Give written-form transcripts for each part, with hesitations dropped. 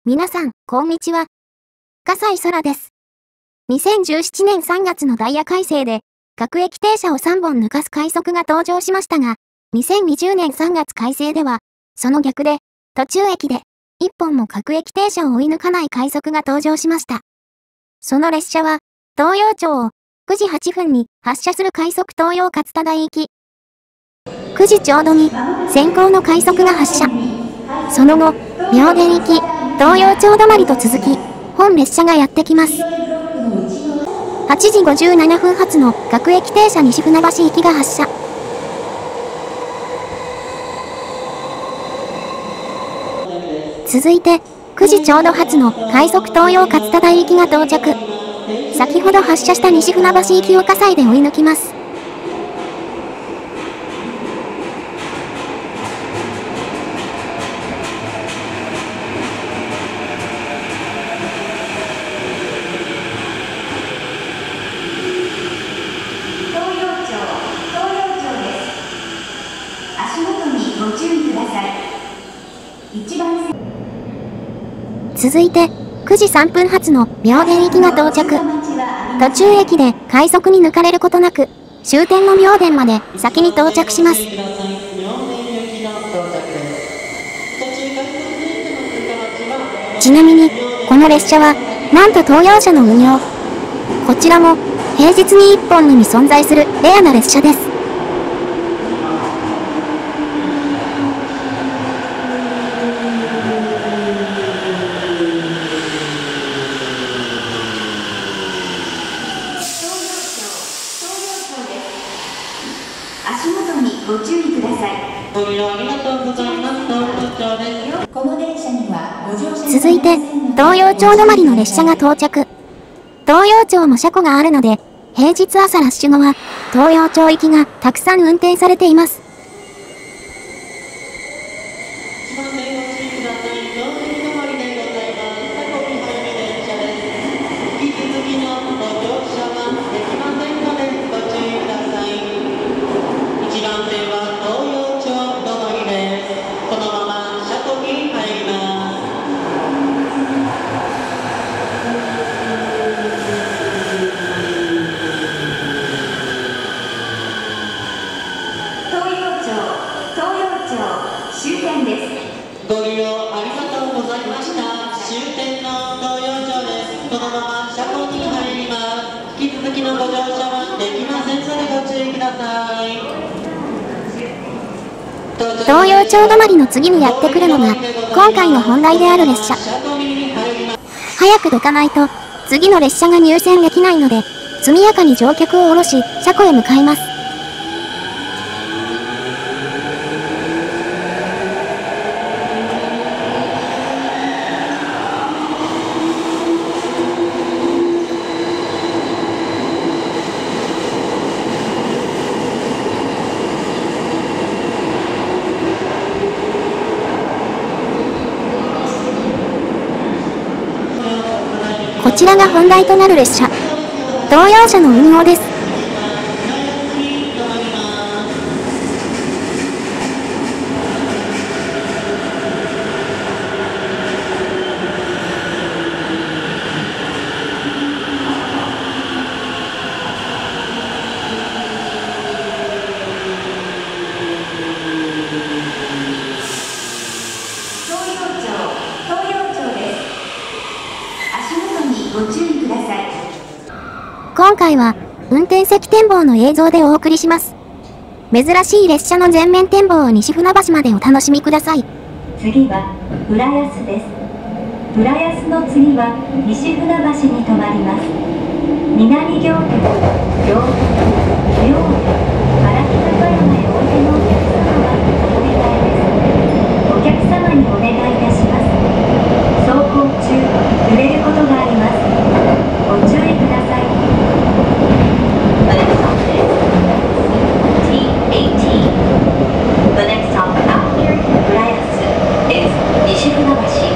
皆さん、こんにちは。笠井空です。2017年3月のダイヤ改正で、各駅停車を3本抜かす快速が登場しましたが、2020年3月改正では、その逆で、途中駅で、1本も各駅停車を追い抜かない快速が登場しました。その列車は、東陽町を9時8分に発車する快速東陽勝田台行き。9時ちょうどに先行の快速が発車。その後、妙典行き、東陽町止まりと続き、本列車がやってきます。8時57分発の各駅停車西船橋行きが発車。続いて、9時ちょうど発の快速東陽勝田台行きが到着。先ほど発車した西船橋行きを葛西で追い抜きます。 ご注意ください。 続いて、9時3分発の妙典行きが到着。途中駅で快速に抜かれることなく、終点の妙典まで先に到着します。ちなみに、この列車は、なんと東陽車の運用。こちらも、平日に1本のみ存在するレアな列車です。 足元にご注意ください。 ご利用ありがとうございます。東陽町です。 この電車にはご乗車続いて、東陽町止まりの列車が到着。東陽町も車庫があるので、平日朝ラッシュ後は、東陽町行きがたくさん運転されています。 終点です。 ご利用ありがとうございました。終点の東陽町です。このまま車庫に入ります。引き続きのご乗車はできませんのでご注意ください。 東陽町止まりの次にやってくるのが、今回の本題である列車。早く出かないと、次の列車が入線できないので、速やかに乗客を降ろし、車庫へ向かいます。こちらが本題となる列車、東陽車の運用です。 ご注意ください。 今回は、運転席展望の映像でお送りします。珍しい列車の全面展望を西船橋までお楽しみください。 次は、浦安です。浦安の次は、西船橋に停まります。南行田、行田、妙田、原北富山へおいでのお客様は、お願いです。お客様にお願いいたします。走行中、揺れることがあります。ご注意ください。T18. The next stop after 浦安 is 西船橋。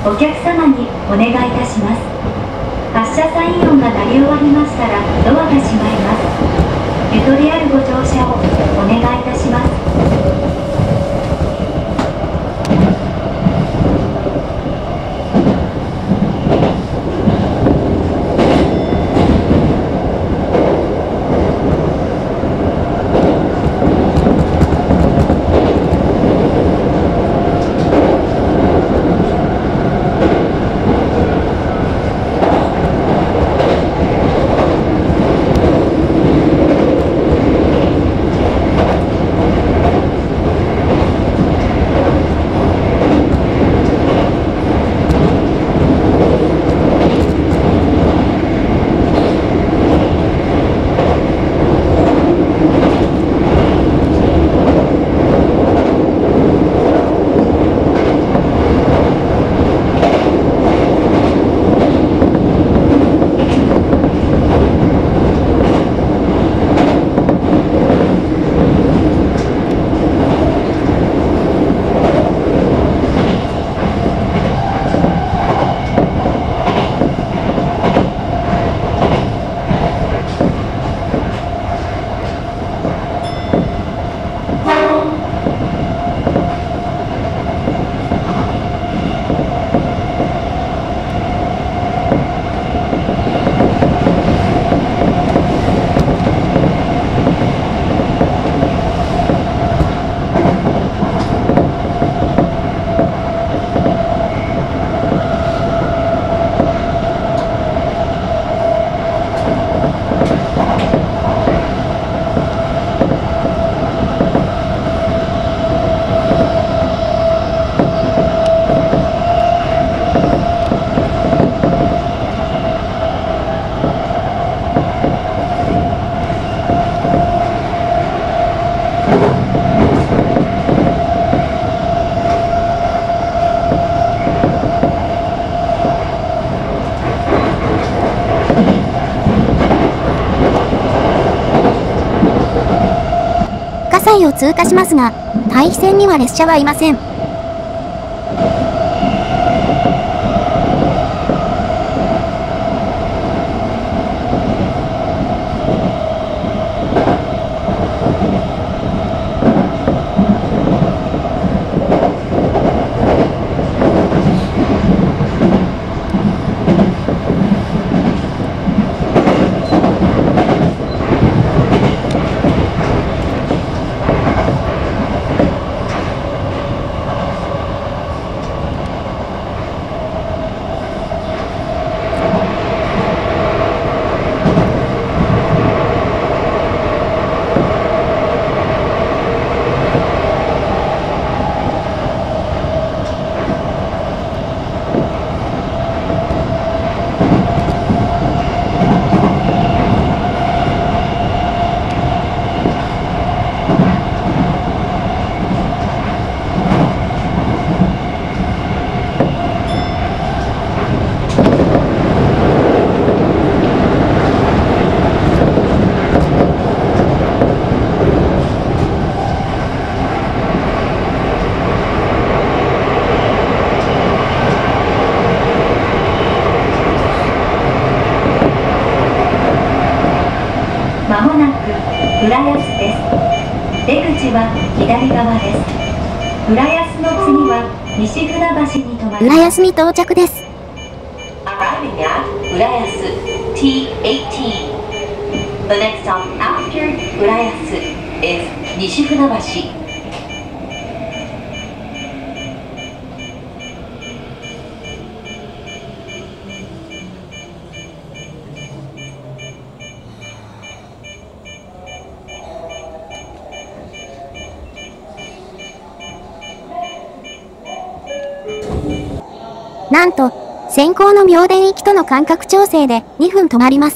お客様にお願いいたします。発車サイン音が鳴り終わりましたらドアが閉まります。ゆとりあるご乗車をお願いいたします。 葛西を通過しますが、対比線には列車はいません。 まもなく浦安です。出口は左側です。浦安の次は西船橋に停まり浦ます。 安に到着です。 Arriving at 浦安 T18. The next stop after 浦安 is 西船橋。 なんと、先行の妙典行きとの間隔調整で2分止まります。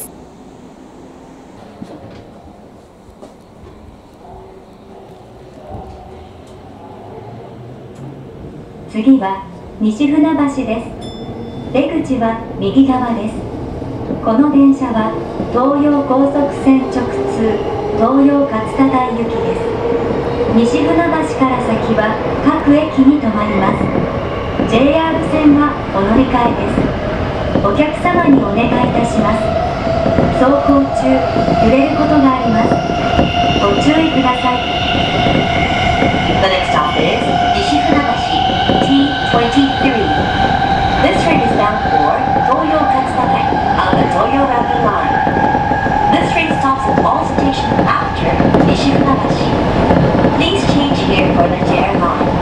次は西船橋です。出口は右側です。この電車は東葉高速線直通東葉勝田台行きです。西船橋から先は各駅に停まります。 JR 線はお乗り換えです。お客様にお願いいたします。走行中、揺れることがあります。ご注意ください。 The next stop is Nishifunabashi T23. This train is bound for Toyo Katsudakai on the Toyo Rapid Line. This train stops at all stations after Nishifunabashi. Please change here for the JR line.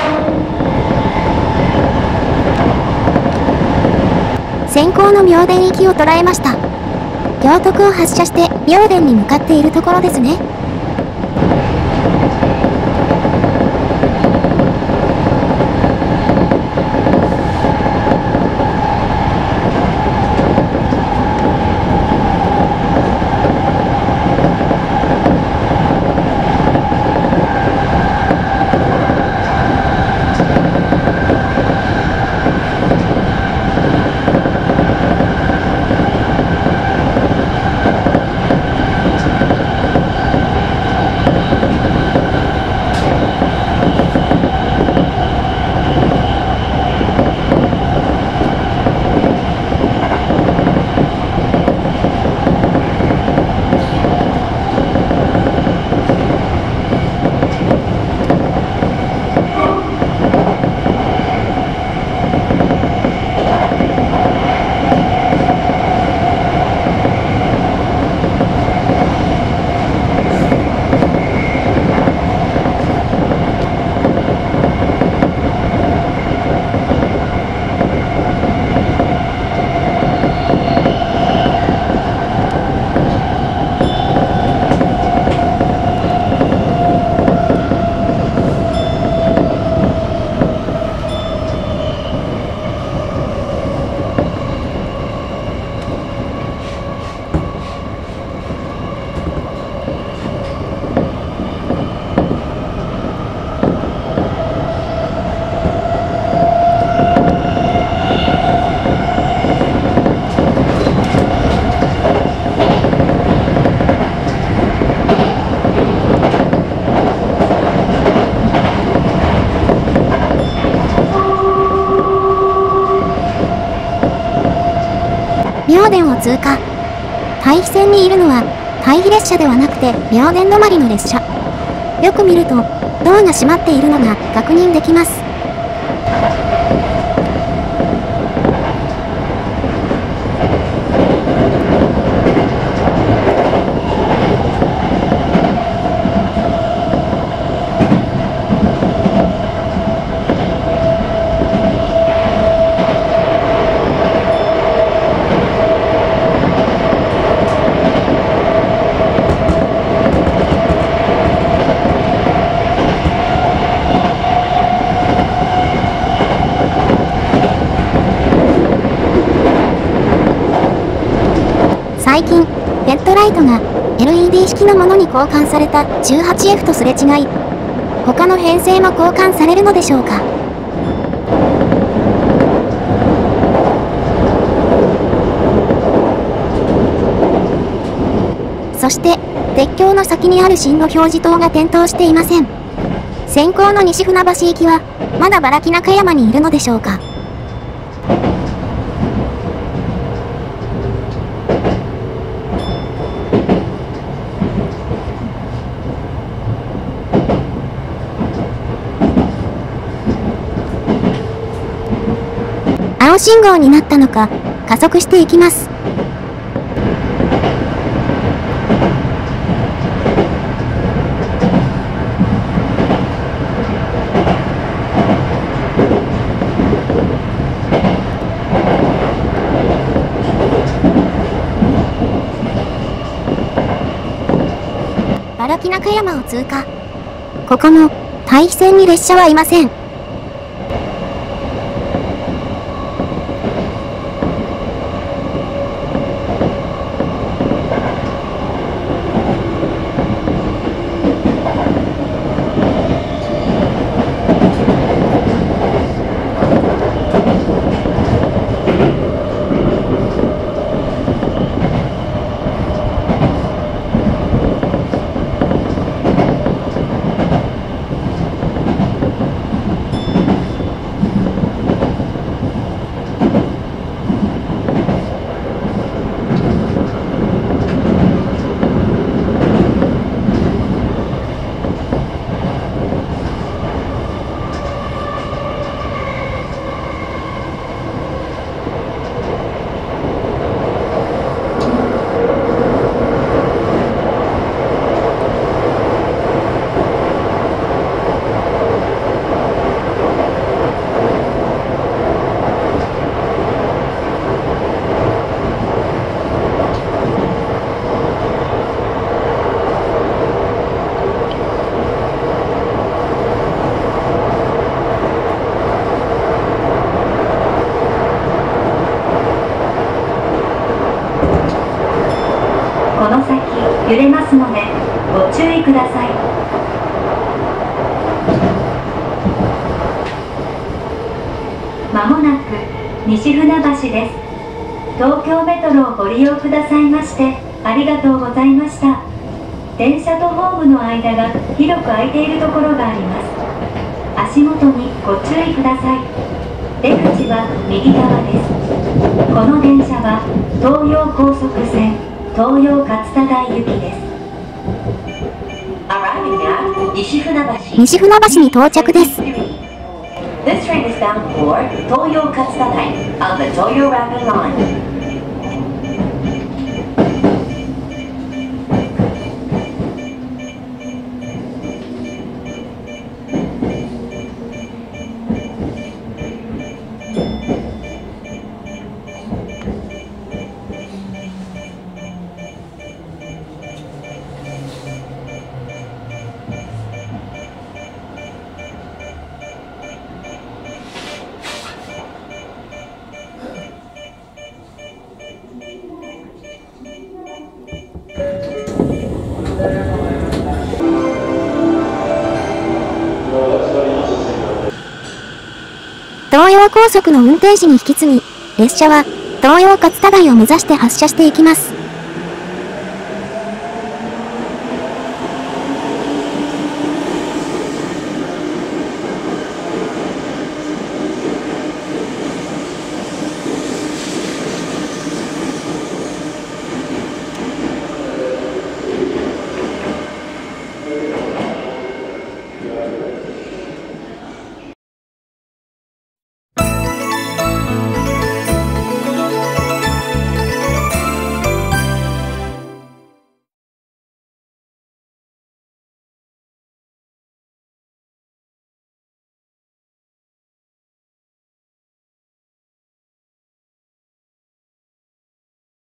先行の妙典行きを捉えました。行徳を発車して妙典に向かっているところですね。妙典を通過。対比線にいるのは対比列車ではなくて妙典止まりの列車。よく見るとドアが閉まっているのが確認できます。最近、ヘッドライトが LED 式のものに交換された 18F とすれ違い、他の編成も交換されるのでしょうか。そして、鉄橋の先にある進路表示灯が点灯していません。先行の西船橋行きは、まだ原木中山にいるのでしょうか。青信号になったのか、加速していきます。原木中山を通過。ここも、対比線に列車はいません。 この先揺れますのでご注意ください。まもなく西船橋です。東京メトロをご利用くださいましてありがとうございました。電車とホームの間が広く空いているところがあります。足元にご注意ください。出口は右側です。この電車は東葉高速線東葉勝田台行きです。 Arriving at 西船橋。 西船橋に到着です。 This train is bound for Toyo Katsutai on the Toyo Rapid Line. 東葉高速の運転士に引き継ぎ、列車は東葉勝田台を目指して発車していきます。